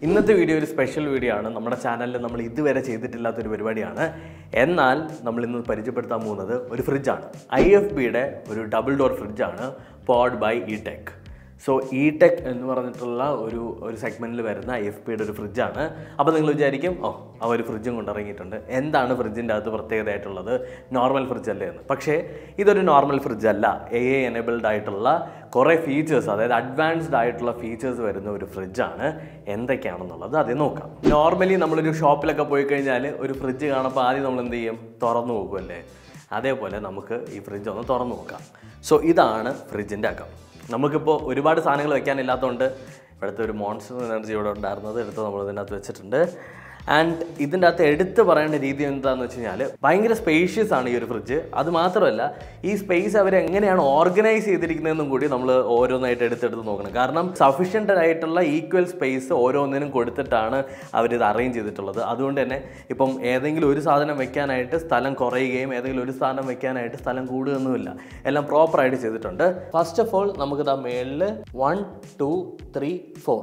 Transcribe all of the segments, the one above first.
ഇന്നത്തെ വീഡിയോ ഒരു special video ആണ്. നമ്മുടെ ചാനലിൽ നമ്മൾ ഇതുവരെ ചെയ്തിട്ടില്ലാത്തൊരു പരിപാടിയാണ്. എന്നാൽ നമ്മൾ ഇന്ന് പരിചയപ്പെടുത്താൻ പോകുന്നത് ഒരു ഫ്രിഡ്ജാണ്. IFBയുടെ ഒരു ഡബിൾ ഡോർ ഫ്രിഡ്ജാണ്, powered by Etech. So Etech എന്ന് പറഞ്ഞിട്ടുള്ള ഒരു സെഗ്മെൻറ്റിൽ വരുന്ന IFBയുടെ ഒരു ഫ്രിഡ്ജാണ്. അപ്പോൾ നിങ്ങൾ വിചാരിക്കും, ആ ഒരു ഫ്രിഡ്ജും കൊണ്ടിറങ്ങിയിട്ടുണ്ട്, എന്താണ് ഫ്രിഡ്ജിൻ്റെ അകത്ത് പ്രത്യേകതയായിട്ടുള്ളത്, നോർമൽ ഫ്രിഡ്ജ് അല്ലേ എന്ന്. പക്ഷേ ഇതൊരു നോർമൽ ഫ്രിഡ്ജ് അല്ല. AI എനേബിൾഡ് ആയിട്ടുള്ള കുറേ ഫീച്ചേഴ്സ്, അതായത് അഡ്വാൻസ്ഡ് ആയിട്ടുള്ള ഫീച്ചേഴ്സ് വരുന്ന ഒരു ഫ്രിഡ്ജാണ്. എന്തൊക്കെയാണെന്നുള്ളത് അതേ നോക്കാം. നോർമലി നമ്മളൊരു ഷോപ്പിലൊക്കെ പോയി കഴിഞ്ഞാൽ ഒരു ഫ്രിഡ്ജ് കാണുമ്പോൾ ആദ്യം നമ്മൾ എന്ത് ചെയ്യും, തുറന്നു നോക്കുമല്ലേ. അതേപോലെ നമുക്ക് ഈ ഫ്രിഡ്ജ് ഒന്ന് തുറന്നു നോക്കാം. സോ ഇതാണ് ഫ്രിഡ്ജിൻ്റെ അകം. നമുക്കിപ്പോൾ ഒരുപാട് സാധനങ്ങൾ വെക്കാനില്ലാത്തതുകൊണ്ട് ഇവിടുത്തെ ഒരു മോൺസ്റ്റർ എനർജി ഇവിടെ ഉണ്ടായിരുന്നത് എടുത്ത് നമ്മൾ ഇതിനകത്ത് വെച്ചിട്ടുണ്ട്. ആൻഡ് ഇതിൻ്റെ അകത്ത് എടുത്ത് പറയേണ്ട രീതി എന്താണെന്ന് വെച്ച് കഴിഞ്ഞാൽ ഭയങ്കര സ്പേഷ്യസ് ആണ് ഈ ഒരു ഫ്രിഡ്ജ്. അത് മാത്രമല്ല, ഈ സ്പേസ് അവർ എങ്ങനെയാണ് ഓർഗനൈസ് ചെയ്തിരിക്കുന്നതെന്നും കൂടി നമ്മൾ ഓരോന്നായിട്ട് എടുത്തെടുത്ത് നോക്കണം. കാരണം സഫീഷ്യൻ്റ് ആയിട്ടുള്ള ഈക്വൽ സ്പേസ് ഓരോന്നിനും കൊടുത്തിട്ടാണ് അവരിത് അറേഞ്ച് ചെയ്തിട്ടുള്ളത്. അതുകൊണ്ട് തന്നെ ഇപ്പം ഏതെങ്കിലും ഒരു സാധനം വെക്കാനായിട്ട് സ്ഥലം കുറയുകയും ഏതെങ്കിലും ഒരു സാധനം വെക്കാനായിട്ട് സ്ഥലം കൂടുകയൊന്നുമില്ല. എല്ലാം പ്രോപ്പറായിട്ട് ചെയ്തിട്ടുണ്ട്. ഫസ്റ്റ് ഓഫ് ഓൾ നമുക്കിതാ മേളിൽ 1 2 3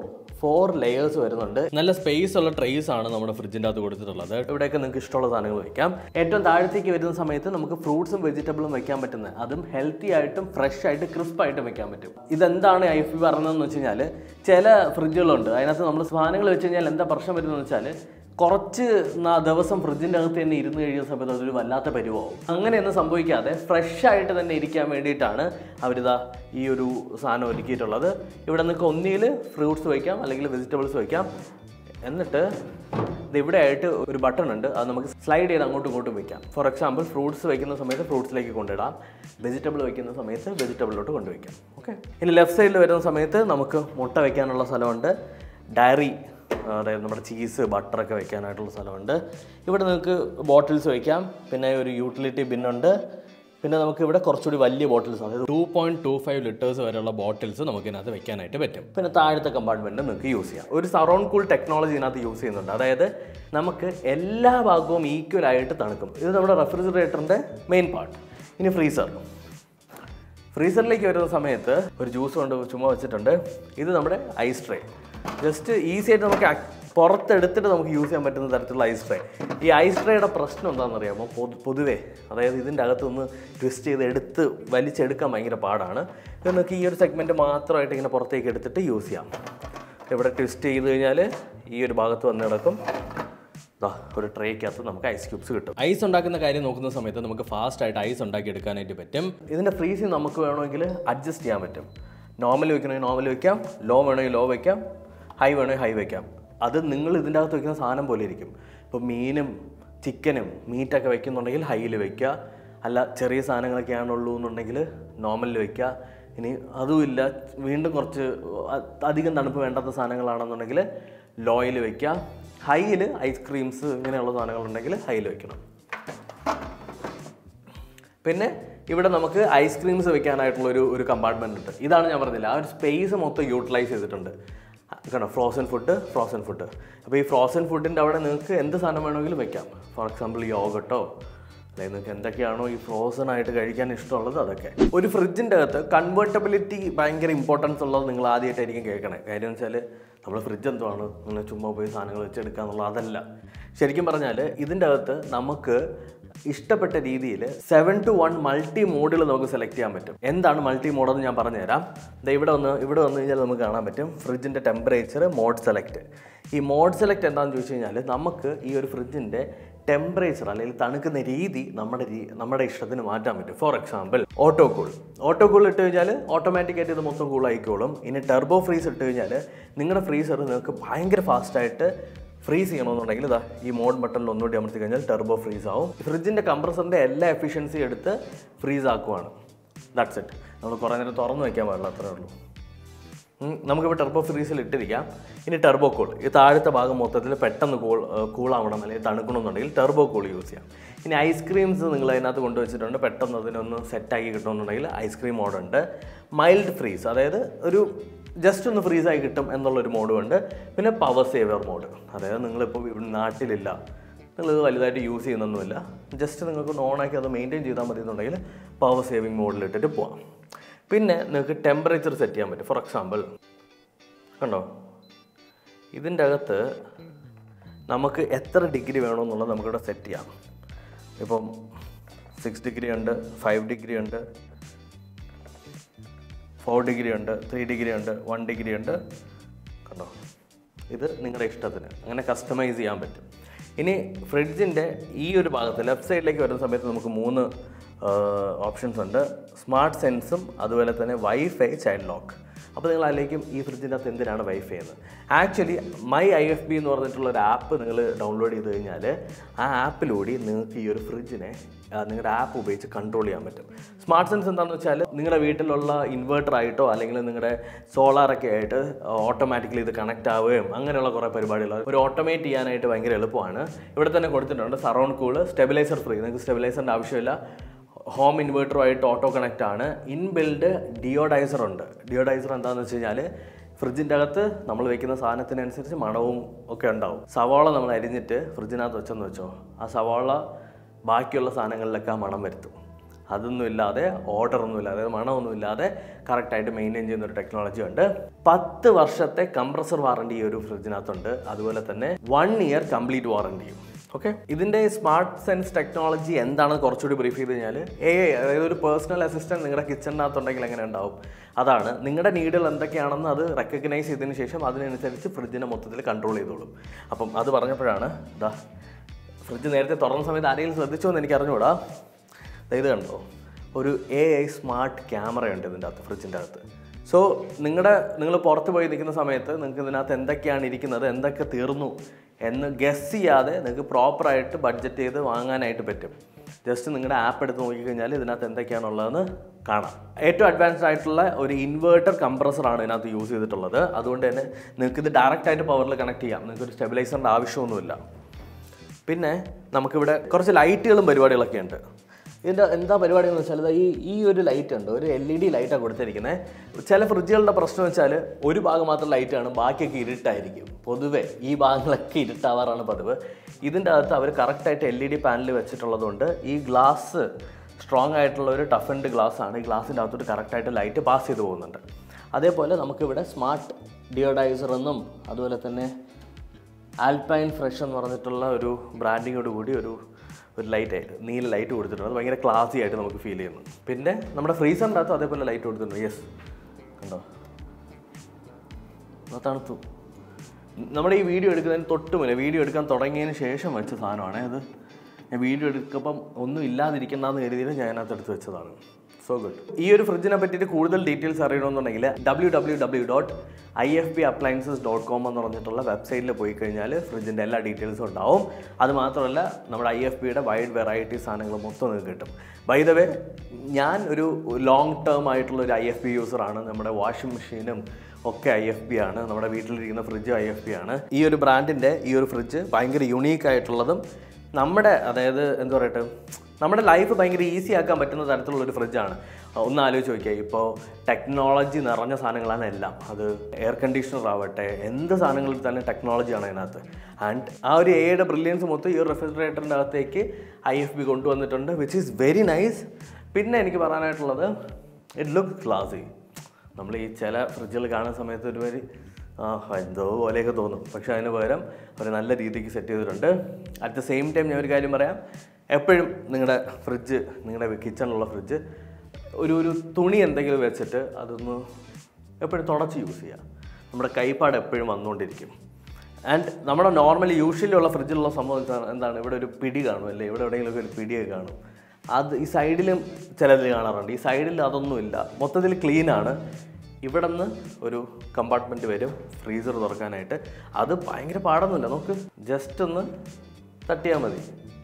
4 ലെയേഴ്സ് വരുന്നുണ്ട്. നല്ല സ്പേസ് ഉള്ള ട്രേസ് ആണ് നമ്മുടെ ഫ്രിഡ്ജിൻ്റെ അകത്ത് കൊടുത്തിട്ടുള്ളത്. ഇവിടെയൊക്കെ നിങ്ങൾക്ക് ഇഷ്ടമുള്ള സാധനങ്ങൾ വെക്കാം. ഏറ്റവും താഴത്തേക്ക് വരുന്ന സമയത്ത് നമുക്ക് ഫ്രൂട്ട്സും വെജിറ്റബിളും വെക്കാൻ പറ്റുന്നത്, അതും ഹെൽത്തി ആയിട്ടും ഫ്രഷ് ആയിട്ട് ക്രിസ്പായിട്ട് വെക്കാൻ പറ്റും. ഇതെന്താണ് IFB പറഞ്ഞതെന്ന് വെച്ച് കഴിഞ്ഞാൽ, ചില ഫ്രിഡ്ജുകളുണ്ട് അതിനകത്ത് നമ്മൾ സാധനങ്ങൾ വെച്ച് കഴിഞ്ഞാൽ എന്താ പ്രശ്നം വരുന്നതെന്ന് വെച്ചാൽ, കുറച്ച് ദിവസം ഫ്രിഡ്ജിൻ്റെ അകത്ത് തന്നെ ഇരുന്ന് കഴിയുന്ന സമയത്ത് അതൊരു വല്ലാത്ത പരിവാവും. അങ്ങനെയൊന്നും സംഭവിക്കാതെ ഫ്രഷ് ആയിട്ട് തന്നെ ഇരിക്കാൻ വേണ്ടിയിട്ടാണ് അവരിതാ ഈ ഒരു സാധനം ഒരുക്കിയിട്ടുള്ളത്. ഇവിടെ നിങ്ങൾക്ക് ഒന്നിൽ ഫ്രൂട്ട്സ് വയ്ക്കാം, അല്ലെങ്കിൽ വെജിറ്റബിൾസ് വയ്ക്കാം. എന്നിട്ട് ഇവിടെ ആയിട്ട് ഒരു ബട്ടൺ ഉണ്ട്, അത് നമുക്ക് സ്ലൈഡ് ചെയ്ത് അങ്ങോട്ടും ഇങ്ങോട്ടും വയ്ക്കാം. ഫോർ എക്സാമ്പിൾ ഫ്രൂട്ട്സ് വയ്ക്കുന്ന സമയത്ത് ഫ്രൂട്ട്സിലേക്ക് കൊണ്ടിടാം, വെജിറ്റബിൾ വയ്ക്കുന്ന സമയത്ത് വെജിറ്റബിളിലോട്ട് കൊണ്ടുവയ്ക്കാം. ഓക്കെ. ഇനി ലെഫ്റ്റ് സൈഡിൽ വരുന്ന സമയത്ത് നമുക്ക് മുട്ട വയ്ക്കാനുള്ള സ്ഥലമുണ്ട്. ഡയറി, അതായത് നമ്മുടെ ചീസ് ബട്ടറൊക്കെ വെക്കാനായിട്ടുള്ള സ്ഥലമുണ്ട്. ഇവിടെ നിങ്ങൾക്ക് ബോട്ടിൽസ് വയ്ക്കാം. പിന്നെ ഒരു യൂട്ടിലിറ്റി ബിന്നുണ്ട്. പിന്നെ നമുക്ക് ഇവിടെ കുറച്ചുകൂടി വലിയ ബോട്ടിൽസ്, അതായത് 2.25 ലിറ്റേഴ്സ് വരെയുള്ള ബോട്ടിൽസ് നമുക്ക് ഇതിനകത്ത് വെക്കാനായിട്ട് പറ്റും. പിന്നെ താഴത്തെ കമ്പാർട്ട്മെൻറ്റ് നിങ്ങൾക്ക് യൂസ് ചെയ്യാം. ഒരു സറൗണ്ട് കൂൾ ടെക്നോളജി ഇതിനകത്ത് യൂസ് ചെയ്യുന്നുണ്ട്. അതായത് നമുക്ക് എല്ലാ ഭാഗവും ഈക്വലായിട്ട് തണുക്കും. ഇത് നമ്മുടെ റെഫ്രിജറേറ്ററിൻ്റെ മെയിൻ പാർട്ട്. ഇനി ഫ്രീസറിലേക്ക് വരുന്ന സമയത്ത് ഒരു ജ്യൂസ് കൊണ്ട് ചുമ്മാ വെച്ചിട്ടുണ്ട്. ഇത് നമ്മുടെ ഐസ് ട്രേ. ജസ്റ്റ് ഈസി ആയിട്ട് നമുക്ക് പുറത്തെടുത്തിട്ട് നമുക്ക് യൂസ് ചെയ്യാൻ പറ്റുന്ന തരത്തിലുള്ള ഐസ് ട്രേ. ഈ ഐസ് ട്രേയുടെ പ്രശ്നം എന്താണെന്ന് അറിയാമോ? പൊതുവേ അതായത് ഇതിൻ്റെ അകത്തൊന്ന് ട്വിസ്റ്റ് ചെയ്ത് എടുത്ത് വലിച്ചെടുക്കാൻ ഭയങ്കര പാടാണ്. ഇത് നമുക്ക് ഈ ഒരു സെഗ്മെൻറ്റ് മാത്രമായിട്ട് ഇങ്ങനെ പുറത്തേക്ക് എടുത്തിട്ട് യൂസ് ചെയ്യാം. ഇവിടെ ട്വിസ്റ്റ് ചെയ്ത് കഴിഞ്ഞാൽ ഈ ഒരു ഭാഗത്ത് വന്ന് കിടക്കും. ഒരു ട്രേക്കകത്ത് നമുക്ക് ഐസ് ക്യൂബ്സ് കിട്ടും. ഐസ് ഉണ്ടാക്കുന്ന കാര്യം നോക്കുന്ന സമയത്ത് നമുക്ക് ഫാസ്റ്റായിട്ട് ഐസ് ഉണ്ടാക്കി എടുക്കാനായിട്ട് പറ്റും. ഇതിൻ്റെ ഫ്രീസിങ് നമുക്ക് വേണമെങ്കിൽ അഡ്ജസ്റ്റ് ചെയ്യാൻ പറ്റും. നോർമൽ വെക്കണമെങ്കിൽ നോർമൽ വയ്ക്കാം, ലോ വേണമെങ്കിൽ ലോ വയ്ക്കാം, ഹൈ വേണമെങ്കിൽ ഹൈ വയ്ക്കാം. അത് നിങ്ങൾ ഇതിൻ്റെ അകത്ത് വയ്ക്കുന്ന സാധനം പോലെ ഇരിക്കും. ഇപ്പോൾ മീനും ചിക്കനും മീറ്റൊക്കെ വയ്ക്കുന്നുണ്ടെങ്കിൽ ഹൈയിൽ വയ്ക്കുക. അല്ല ചെറിയ സാധനങ്ങളൊക്കെ ആണുള്ളൂ എന്നുണ്ടെങ്കിൽ നോർമലിൽ വയ്ക്കുക. ഇനി അതുമില്ല, വീണ്ടും കുറച്ച് അധികം തണുപ്പ് വേണ്ടാത്ത സാധനങ്ങളാണെന്നുണ്ടെങ്കിൽ ലോയിൽ വയ്ക്കുക. ഹൈയിൽ ഐസ്ക്രീംസ് ഇങ്ങനെയുള്ള സാധനങ്ങളുണ്ടെങ്കിൽ ഹൈയിൽ വയ്ക്കണം. പിന്നെ ഇവിടെ നമുക്ക് ഐസ്ക്രീംസ് വെക്കാനായിട്ടുള്ള ഒരു കമ്പാർട്ട്മെൻറ്റ് ഉണ്ട്. ഇതാണ് ഞാൻ പറഞ്ഞില്ല, ആ ഒരു സ്പേസ് മൊത്തം യൂട്ടിലൈസ് ചെയ്തിട്ടുണ്ട്. കണ്ടോ, ഫ്രോസൺ ഫുഡ്. അപ്പോൾ ഈ ഫ്രോസൺ ഫുഡിൻ്റെ അവിടെ നിങ്ങൾക്ക് എന്ത് സാധനം വേണമെങ്കിലും വെക്കാം. ഫോർ എക്സാമ്പിൾ യോഗട്ടോ, അല്ലെങ്കിൽ നിങ്ങൾക്ക് എന്തൊക്കെയാണോ ഈ ഫ്രോസൺ ആയിട്ട് കഴിക്കാൻ ഇഷ്ടമുള്ളത് അതൊക്കെ. ഒരു ഫ്രിഡ്ജിൻ്റെ അകത്ത് കൺവേർട്ടബിലിറ്റി ഭയങ്കര ഇമ്പോർട്ടൻസ് ഉള്ളത് നിങ്ങൾ ആദ്യമായിട്ടായിരിക്കും കേൾക്കണേ. കാര്യം എന്ന് വെച്ചാൽ നമ്മൾ ഫ്രിഡ്ജ് എന്തുവാണ്, നിങ്ങൾ ചുമ്മാ പോയി സാധനങ്ങൾ വെച്ചെടുക്കുക എന്നുള്ളത് അതല്ല. ശരിക്കും പറഞ്ഞാൽ ഇതിൻ്റെ അകത്ത് നമുക്ക് ഇഷ്ടപ്പെട്ട രീതിയിൽ 7 to 1 മൾട്ടി മോഡുകൾ നമുക്ക് സെലക്ട് ചെയ്യാൻ പറ്റും. എന്താണ് മൾട്ടി മോഡെന്ന് ഞാൻ പറഞ്ഞുതരാം. ഇവിടെ വന്നു കഴിഞ്ഞാൽ നമുക്ക് കാണാൻ പറ്റും ഫ്രിഡ്ജിൻ്റെ ടെമ്പറേച്ചർ, മോഡ് സെലക്ട്. ഈ മോഡ് സെലക്ട് എന്താണെന്ന് ചോദിച്ചു കഴിഞ്ഞാൽ, നമുക്ക് ഈ ഒരു ഫ്രിഡ്ജിൻ്റെ ടെമ്പറേച്ചർ അല്ലെങ്കിൽ തണുക്കുന്ന രീതി നമ്മുടെ ഇഷ്ടത്തിന് മാറ്റാൻ പറ്റും. ഫോർ എക്സാമ്പിൾ ഓട്ടോ കൂൾ ഇട്ട് കഴിഞ്ഞാൽ ഓട്ടോമാറ്റിക്കായിട്ട് ഇത് മൊത്തം കൂളായിക്കോളും. ഇനി ടെർബോ ഫ്രീസ് ഇട്ട് കഴിഞ്ഞാൽ നിങ്ങളുടെ ഫ്രീസർ നിങ്ങൾക്ക് ഭയങ്കര ഫാസ്റ്റായിട്ട് ഫ്രീസ് ചെയ്യണമെന്നുണ്ടെങ്കിൽ ഇതാ ഈ മോഡ് ബട്ടണിൽ ഒന്നുകൂടി അമർത്തി കഴിഞ്ഞാൽ ടെർബോ ഫ്രീസ് ആവും. ഫ്രിഡ്ജിൻ്റെ കംപ്രസറിൻ്റെ എല്ലാ എഫിഷ്യൻസി എടുത്ത് ഫ്രീസ് ആക്കുവാണ്. That's it. നമ്മൾ കുറേ നേരം തുറന്നു വയ്ക്കാൻ പാടില്ല, അത്രേ ഉള്ളൂ. നമുക്കിപ്പോൾ ടെർബോ ഫ്രീസിൽ ഇട്ടിരിക്കാം. ഇനി ടെർബോ കൂൾ, ഈ താഴത്തെ ഭാഗം മൊത്തത്തിൽ പെട്ടെന്ന് കൂളാവണം അല്ലെങ്കിൽ തണുക്കണമെന്നുണ്ടെങ്കിൽ ടെർബോ കൂൾ യൂസ് ചെയ്യാം. ഇനി ഐസ്ക്രീംസ് നിങ്ങൾ അതിനകത്ത് കൊണ്ടുവച്ചിട്ടുണ്ട്, പെട്ടെന്ന് അതിനൊന്ന് സെറ്റാക്കി കിട്ടണമെന്നുണ്ടെങ്കിൽ ഐസ്ക്രീം മോഡുണ്ട്. മൈൽഡ് ഫ്രീസ്, അതായത് ഒരു ജസ്റ്റ് ഒന്ന് ഫ്രീസായി കിട്ടും എന്നുള്ളൊരു മോഡുമുണ്ട്. പിന്നെ പവർ സേവർ മോഡ്, അതായത് നിങ്ങളിപ്പോൾ ഇവിടെ നാട്ടിലില്ല, നിങ്ങളിത് വലുതായിട്ട് യൂസ് ചെയ്യുന്നൊന്നുമില്ല, ജസ്റ്റ് നിങ്ങൾക്ക് ഓണാക്കി അത് മെയിൻറ്റെയിൻ ചെയ്താൽ മതി എന്നുണ്ടെങ്കിൽ പവർ സേവിങ് മോഡിലിട്ടിട്ട് പോവാം. പിന്നെ നിങ്ങൾക്ക് ടെമ്പറേച്ചർ സെറ്റ് ചെയ്യാൻ പറ്റും. ഫോർ എക്സാമ്പിൾ കണ്ടോ, ഇതിൻ്റെ അകത്ത് നമുക്ക് എത്ര ഡിഗ്രി വേണമെന്നുള്ളത് നമുക്കിവിടെ സെറ്റ് ചെയ്യാം. ഇപ്പം 6 ഡിഗ്രി ഉണ്ട്, 5 ഡിഗ്രി ഉണ്ട്, 4 ഡിഗ്രി ഉണ്ട്, 3 ഡിഗ്രി ഉണ്ട്, 1 ഡിഗ്രി ഉണ്ട്. കണ്ടോ, ഇത് നിങ്ങളുടെ ഇഷ്ടത്തിന് അങ്ങനെ കസ്റ്റമൈസ് ചെയ്യാൻ പറ്റും. ഇനി ഫ്രിഡ്ജിൻ്റെ ഈ ഒരു ഭാഗത്ത് ലെഫ്റ്റ് സൈഡിലേക്ക് വരുന്ന സമയത്ത് നമുക്ക് 3 ഓപ്ഷൻസ് ഉണ്ട്. സ്മാർട്ട് സെൻസും അതുപോലെ തന്നെ വൈഫൈ ചൈൽഡ് ലോക്ക്. അപ്പോൾ നിങ്ങൾ ആലോചിക്കും ഈ ഫ്രിഡ്ജിൻ്റെ അകത്ത് എന്തിനാണ് വൈഫൈ എന്ന്. ആക്ച്വലി മൈ IFB എന്ന് പറഞ്ഞിട്ടുള്ള ഒരു ആപ്പ് നിങ്ങൾ ഡൗൺലോഡ് ചെയ്ത് കഴിഞ്ഞാൽ ആ ആപ്പിലൂടെ നിങ്ങൾക്ക് ഈ ഒരു ഫ്രിഡ്ജിനെ നിങ്ങളുടെ ആപ്പ് ഉപയോഗിച്ച് കൺട്രോൾ ചെയ്യാൻ പറ്റും. സ്മാർട്ട് സെൻസ് എന്താണെന്ന് വെച്ചാൽ നിങ്ങളുടെ വീട്ടിലുള്ള ഇൻവേർട്ടറായിട്ടോ അല്ലെങ്കിൽ നിങ്ങളുടെ സോളാറൊക്കെ ആയിട്ട് ഓട്ടോമാറ്റിക്കലി ഇത് കണക്റ്റ് ആവുകയും അങ്ങനെയുള്ള കുറേ പരിപാടികൾ ഒരു ഓട്ടോമേറ്റ് ചെയ്യാനായിട്ട് ഭയങ്കര എളുപ്പമാണ്. ഇവിടെ തന്നെ കൊടുത്തിട്ടുണ്ട് സറൗണ്ട് കൂള്, സ്റ്റെബിലൈസർ ഫ്രീ, നിങ്ങൾക്ക് സ്റ്റെബിലൈസറിൻ്റെ ആവശ്യമില്ല. ഹോം ഇൻവേർട്ടറുമായിട്ട് ഓട്ടോ കണക്റ്റ് ആണ്. ഇൻബിൽഡ് ഡിയോഡൈസർ ഉണ്ട്. ഡിയോഡൈസർ എന്താണെന്ന് വെച്ച് കഴിഞ്ഞാൽ ഫ്രിഡ്ജിൻ്റെ അകത്ത് നമ്മൾ വെക്കുന്ന സാധനത്തിനനുസരിച്ച് മണവും ഒക്കെ ഉണ്ടാവും. സവാള നമ്മൾ അരിഞ്ഞിട്ട് ഫ്രിഡ്ജിനകത്ത് വെച്ചെന്ന് വെച്ചോ, ആ സവാള ബാക്കിയുള്ള സാധനങ്ങളിലൊക്കെ ആ മണം വരുത്തും. അതൊന്നും ഇല്ലാതെ, ഓർഡറൊന്നും ഇല്ലാതെ, മണമൊന്നും ഇല്ലാതെ കറക്റ്റായിട്ട് മെയിൻറ്റെയിൻ ചെയ്യുന്ന ഒരു ടെക്നോളജി ഉണ്ട്. 10 വർഷത്തെ കംപ്രസർ വാറണ്ടി ഈ ഒരു ഫ്രിഡ്ജിനകത്തുണ്ട്. അതുപോലെ തന്നെ 1 ഇയർ കംപ്ലീറ്റ് വാറണ്ടിയും. ഓക്കെ, ഇതിൻ്റെ സ്മാർട്ട് സെൻസ് ടെക്നോളജി എന്താണെന്ന് കുറച്ചുകൂടി ബ്രീഫ് ചെയ്ത് കഴിഞ്ഞാൽ അതായത് ഒരു പേഴ്സണൽ അസിസ്റ്റൻറ്റ് നിങ്ങളുടെ കിച്ചണിനകത്തുണ്ടെങ്കിൽ എങ്ങനെ ഉണ്ടാവും, അതാണ് നിങ്ങളുടെ നീഡുകൾ എന്തൊക്കെയാണെന്ന് അത് റെക്കഗ്നൈസ് ചെയ്തതിന് ശേഷം അതിനനുസരിച്ച് ഫ്രിഡ്ജിനെ മൊത്തത്തിൽ കൺട്രോൾ ചെയ്തോളും. അപ്പം അത് പറഞ്ഞപ്പോഴാണ് ഫ്രിഡ്ജ് നേരത്തെ തുറന്ന സമയത്ത് ആരെങ്കിലും ശ്രദ്ധിച്ചോ എന്ന് എനിക്ക് അറിഞ്ഞുകൂടാ. ഇത് കണ്ടോ, ഒരു AI സ്മാർട്ട് ക്യാമറയുണ്ട് ഇതിൻ്റെ അകത്ത്, ഫ്രിഡ്ജിൻ്റെ അകത്ത്. സോ നിങ്ങൾ പുറത്ത് പോയി നിൽക്കുന്ന സമയത്ത് നിങ്ങൾക്ക് ഇതിനകത്ത് എന്തൊക്കെയാണ് ഇരിക്കുന്നത്, എന്തൊക്കെ തീർന്നു എന്ന് ഗസ് ചെയ്യാതെ നിങ്ങൾക്ക് പ്രോപ്പറായിട്ട് ബഡ്ജറ്റ് ചെയ്ത് വാങ്ങാനായിട്ട് പറ്റും. ജസ്റ്റ് നിങ്ങളുടെ ആപ്പ് എടുത്ത് നോക്കിക്കഴിഞ്ഞാൽ ഇതിനകത്ത് എന്തൊക്കെയാണുള്ളതെന്ന് കാണാം. ഏറ്റവും അഡ്വാൻസ്ഡ് ആയിട്ടുള്ള ഒരു ഇൻവേർട്ടർ കംപ്രസറാണ് ഇതിനകത്ത് യൂസ് ചെയ്തിട്ടുള്ളത്. അതുകൊണ്ട് തന്നെ നിങ്ങൾക്ക് ഇത് ഡയറക്റ്റായിട്ട് പവറിൽ കണക്ട് ചെയ്യാം. നിങ്ങൾക്കൊരു സ്റ്റെബിലൈസറിൻ്റെ ആവശ്യമൊന്നുമില്ല. പിന്നെ നമുക്കിവിടെ കുറച്ച് ലൈറ്റുകളും പരിപാടികളൊക്കെ ഉണ്ട്. ഇതിൻ്റെ എന്താ പരിപാടിയെന്ന് വെച്ചാൽ ഈ ഒരു ലൈറ്റ് ഉണ്ട്, ഒരു LED ലൈറ്റാണ് കൊടുത്തിരിക്കുന്നത്. ചില ഫ്രിഡ്ജുകളുടെ പ്രശ്നം വെച്ചാൽ ഒരു ഭാഗം മാത്രം ലൈറ്റാണ്, ബാക്കിയൊക്കെ ഇരുട്ടായിരിക്കും. പൊതുവേ ഈ ഭാഗങ്ങളൊക്കെ ഇരുട്ടാവാറാണ് പതിവ്. ഇതിൻ്റെ അകത്ത് അവർ കറക്റ്റായിട്ട് LED പാനൽ വെച്ചിട്ടുള്ളതുകൊണ്ട് ഈ ഗ്ലാസ് സ്ട്രോങ് ആയിട്ടുള്ള ഒരു ടഫൻഡ് ഗ്ലാസ് ആണ്. ഈ ഗ്ലാസിൻ്റെ അകത്തോട്ട് കറക്റ്റായിട്ട് ലൈറ്റ് പാസ് ചെയ്ത് പോകുന്നുണ്ട്. അതേപോലെ നമുക്കിവിടെ സ്മാർട്ട് ഡിയോഡൈസർ എന്നും അതുപോലെ തന്നെ ആൽപൈൻ ഫ്രഷ് എന്ന് പറഞ്ഞിട്ടുള്ള ഒരു ബ്രാൻഡിങ്ങോട് കൂടി ഒരു ലൈറ്റായിട്ട് നീല ലൈറ്റ് കൊടുത്തിട്ടുണ്ട്. അത് ഭയങ്കര ക്ലാസി ആയിട്ട് നമുക്ക് ഫീൽ ചെയ്യുന്നു. പിന്നെ നമ്മുടെ ഫ്രീസറിൻ്റെ അകത്തും അതേപോലെ ലൈറ്റ് കൊടുത്തിട്ടുണ്ട്. യെസ്, കണ്ടോ, തണുത്തു. നമ്മുടെ ഈ വീഡിയോ എടുക്കുന്നതിന് തൊട്ട് മുന്നേ, വീഡിയോ എടുക്കാൻ തുടങ്ങിയതിന് ശേഷം വെച്ച സാധനമാണ് അത്. ഞാൻ വീഡിയോ എടുക്കുമ്പം ഒന്നും ഇല്ലാതിരിക്കുന്നതെന്ന് കരുതിയിട്ട് ഞാൻ അതിനകത്ത് എടുത്ത് വെച്ചതാണ്. So good. ഈ ഒരു ഫ്രിഡ്ജിനെ പറ്റിയിട്ട് കൂടുതൽ ഡീറ്റെയിൽസ് അറിയണമെന്നുണ്ടെങ്കിൽ www.ifbappliances.com എന്ന് പറഞ്ഞിട്ടുള്ള വെബ്സൈറ്റിൽ പോയി കഴിഞ്ഞാൽ ഫ്രിഡ്ജിൻ്റെ എല്ലാ ഡീറ്റെയിൽസും ഉണ്ടാവും. അത് മാത്രമല്ല നമ്മുടെ IFBയുടെ വൈഡ് വെറൈറ്റി സാധനങ്ങൾ മൊത്തം നിങ്ങൾക്ക് കിട്ടും. ബൈ ദ വേ, ഞാൻ ഒരു ലോങ് ടേം ആയിട്ടുള്ള ഒരു IFB യൂസറാണ്. നമ്മുടെ വാഷിംഗ് മെഷീനും ഒക്കെ IFB ആണ്. നമ്മുടെ വീട്ടിലിരിക്കുന്ന ഫ്രിഡ്ജ് IFB ആണ്. ഈ ഒരു ബ്രാൻഡിൻ്റെ ഈ ഒരു ഫ്രിഡ്ജ് ഭയങ്കര യുണീക്ക് ആയിട്ടുള്ളതും നമ്മുടെ അതായത് എന്താ പറയട്ടെ, നമ്മുടെ ലൈഫ് ഭയങ്കര ഈസി ആക്കാൻ പറ്റുന്ന തരത്തിലുള്ളൊരു ഫ്രിഡ്ജാണ്. ഒന്ന് ആലോചിച്ച് നോക്കിയാൽ, ഇപ്പോൾ ടെക്നോളജി നിറഞ്ഞ സാധനങ്ങളാണ് എല്ലാം. അത് എയർ കണ്ടീഷണർ ആവട്ടെ, എന്ത് സാധനങ്ങളിൽ തന്നെ ടെക്നോളജിയാണ് അതിനകത്ത്. ആൻഡ് ആ ഒരു AIയുടെ ബ്രില്യൻസ് മൊത്തം ഈ ഒരു റെഫ്രിജറേറ്ററിൻ്റെ അകത്തേക്ക് IFB കൊണ്ടുവന്നിട്ടുണ്ട്, വിച്ച് ഈസ് വെരി നൈസ്. പിന്നെ എനിക്ക് പറയാനായിട്ടുള്ളത്, ഇറ്റ് ലുക്ക് ക്ലാസി. നമ്മൾ ഈ ചില ഫ്രിഡ്ജുകൾ കാണുന്ന സമയത്ത് ഒരുമാതിരി എന്തോ പോലെയൊക്കെ തോന്നും. പക്ഷേ അതിന് പകരം ഒരു നല്ല രീതിക്ക് സെറ്റ് ചെയ്തിട്ടുണ്ട്. അറ്റ് ദ സെയിം ടൈം ഞാൻ ഒരു കാര്യം പറയാം, എപ്പോഴും നിങ്ങളുടെ ഫ്രിഡ്ജ്, നിങ്ങളുടെ കിച്ചണിലുള്ള ഫ്രിഡ്ജ് ഒരു തുണി എന്തെങ്കിലും വെച്ചിട്ട് അതൊന്ന് എപ്പോഴും തുടച്ച് യൂസ് ചെയ്യുക. നമ്മുടെ കൈപ്പാട് എപ്പോഴും വന്നുകൊണ്ടിരിക്കും. ആൻഡ് നമ്മുടെ നോർമലി യൂഷ്വലി ഉള്ള ഫ്രിഡ്ജിലുള്ള സംഭവം എന്താണ്, ഇവിടെ ഒരു പിടി കാണും അല്ലേ, ഇവിടെ എവിടെയെങ്കിലുമൊക്കെ ഒരു പിടിയൊക്കെ കാണും. അത് ഈ സൈഡിലും ചിലതിൽ കാണാറുണ്ട്. ഈ സൈഡിൽ അതൊന്നുമില്ല, മൊത്തത്തിൽ ക്ലീനാണ്. ഇവിടെ നിന്ന് ഒരു കമ്പാർട്ട്മെൻറ്റ് വരും ഫ്രീസർ തുറക്കാനായിട്ട്. അത് ഭയങ്കര പാടൊന്നുമില്ല, നമുക്ക് ജസ്റ്റ് ഒന്ന് തട്ടിയാൽ മതി,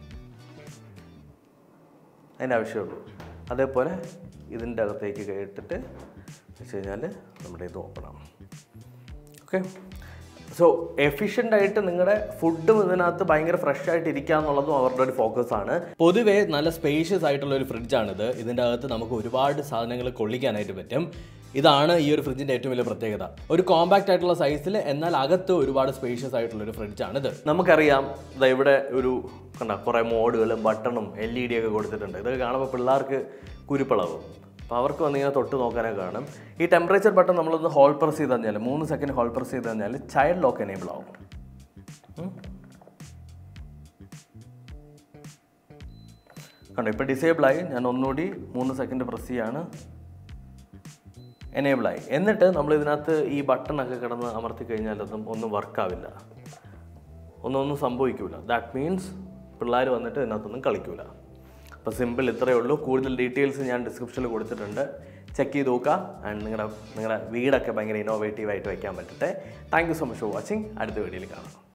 അതിൻ്റെ ആവശ്യമുള്ളൂ. അതേപോലെ ഇതിൻ്റെ അകത്തേക്ക് കേട്ടിട്ട് വെച്ച് കഴിഞ്ഞാൽ നമ്മുടെ ഇത് ഓപ്പണാണ്. ഓക്കെ, സോ എഫിഷ്യൻ്റായിട്ട് നിങ്ങളുടെ ഫുഡും ഇതിനകത്ത് ഭയങ്കര ഫ്രഷ് ആയിട്ട് ഇരിക്കുക എന്നുള്ളതും അവരുടെ ഒരു ഫോക്കസാണ്. പൊതുവേ നല്ല സ്പേഷ്യസ് ആയിട്ടുള്ള ഒരു ഫ്രിഡ്ജാണിത്. ഇതിൻ്റെ അകത്ത് നമുക്ക് ഒരുപാട് സാധനങ്ങൾ കൊള്ളിക്കാനായിട്ട് പറ്റും. ഇതാണ് ഈ ഒരു ഫ്രിഡ്ജിൻ്റെ ഏറ്റവും വലിയ പ്രത്യേകത. ഒരു കോമ്പാക്റ്റ് ആയിട്ടുള്ള സൈസിൽ എന്നാൽ അകത്ത് ഒരുപാട് സ്പേഷ്യസ് ആയിട്ടുള്ളൊരു ഫ്രിഡ്ജാണിത്. നമുക്കറിയാം, ഇവിടെ ഒരു കുറേ മോഡുകളും ബട്ടണും LED ഒക്കെ കൊടുത്തിട്ടുണ്ട്. ഇതൊക്കെ കാണുമ്പോൾ പിള്ളേർക്ക് കുരുപ്പളവും. അപ്പോൾ അവർക്ക് വന്നിങ്ങനെ തൊട്ട് നോക്കാനൊക്കെ കാണും. ഈ ടെമ്പറേച്ചർ ബട്ടൺ നമ്മളൊന്ന് ഹോൾഡ് പ്രസ് ചെയ്ത് കഴിഞ്ഞാൽ 3 സെക്കൻഡ് ഹോൾഡ് പ്രസ് ചെയ്ത് കഴിഞ്ഞാൽ ചൈൽഡ് ലോക്ക് എനേബിൾ ആവും. കണ്ടോ, ഇപ്പോൾ ഡിസേബിളായി. ഞാൻ ഒന്നുകൂടി 3 സെക്കൻഡ് പ്രസ് ചെയ്യാണ്, എനേബിളായി. എന്നിട്ട് നമ്മൾ ഇതിനകത്ത് ഈ ബട്ടണൊക്കെ കിടന്ന് അമർത്തി കഴിഞ്ഞാൽ ഒന്നും വർക്കാവില്ല, ഒന്നും സംഭവിക്കില്ല. ദാറ്റ് മീൻസ് പിള്ളേർ വന്നിട്ട് ഇതിനകത്തൊന്നും കളിക്കില്ല. അപ്പോൾ സിമ്പിൾ ഇത്രയേ ഉള്ളൂ. കൂടുതൽ ഡീറ്റെയിൽസ് ഞാൻ ഡിസ്ക്രിപ്ഷനിൽ കൊടുത്തിട്ടുണ്ട്, ചെക്ക് ചെയ്ത് നോക്കുക. ആൻഡ് നിങ്ങളുടെ വീടൊക്കെ ഭയങ്കര ഇന്നോവേറ്റീവായിട്ട് വയ്ക്കാൻ പറ്റട്ടെ. Thank you so much for watching. അടുത്ത വീഡിയോയിൽ കാണാം.